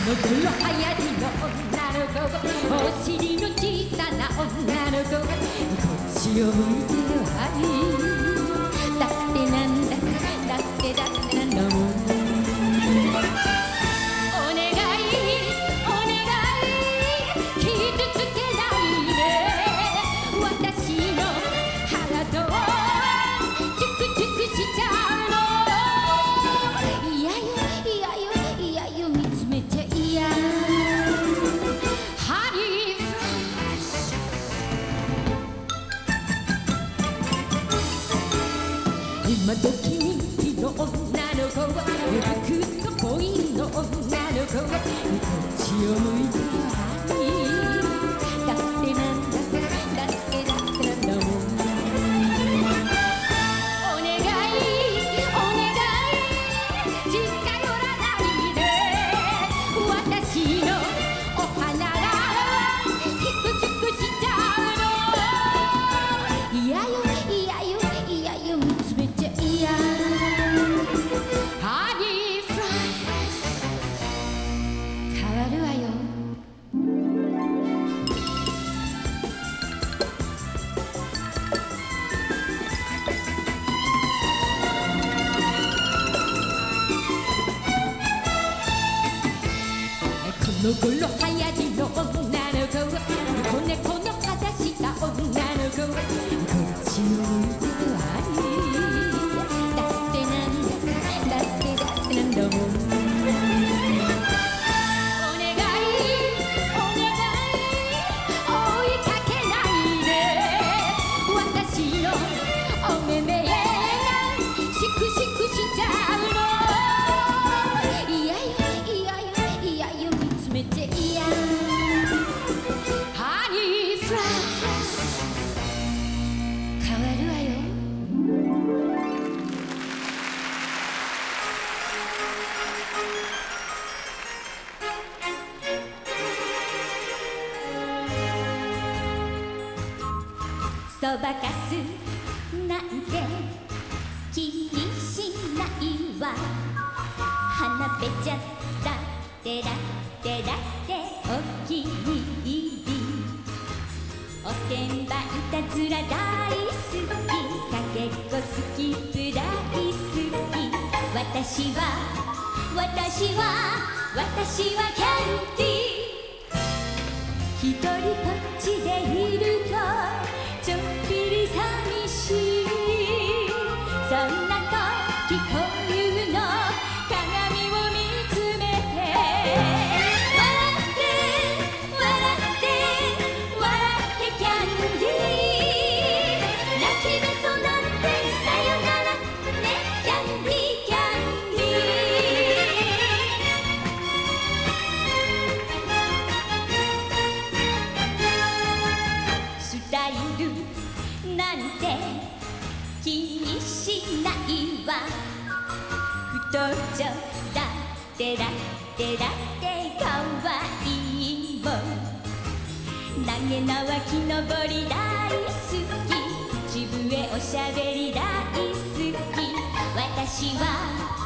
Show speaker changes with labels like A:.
A: の頃流行りの女の子、お尻の小さな女の子、こっちを向いてよはい、だってなんだってなんだもん。お願いお願い傷つけないで私のハートをチュクチュクしちゃうの。いやよいやよいやよ見つめちゃいやハリーフラッシュ。今時人気の女の子は僕と恋の女の子はこっちを向いてよはいだってなんだなんだもん。お願いお願い近寄らないで私のお花がひくちゅくしちゃうの。いやよいやよいやよ見つめちゃいやハニーフラッシュ変わるわよ。この頃流行りの女の子、子猫の肌した女の子、こっちを向いてるわいだってなんだもん。お願いお願い追いかけないで私のお目目がシクシクしちゃうの。いやよいやよいやよ見つめていやハニーフラッシュ変わるわよ。そばかすなんて気にしないわ。花べちゃだってだってだってお気に入り。おてんばいたずら大好き、かけっこ好きプライ好き。私はキャンディー。一人ぽっちでいるとちょっぴり寂しい。そんな時こういうの鏡を見つめて笑ってキャンディー。泣きべそなんてさよならねキャンディーキャンディー。スタイルなんて気にしないわ。太っちょだってかわいいもん。投げ縄木登り大好き、口笛おしゃべり大好き。私は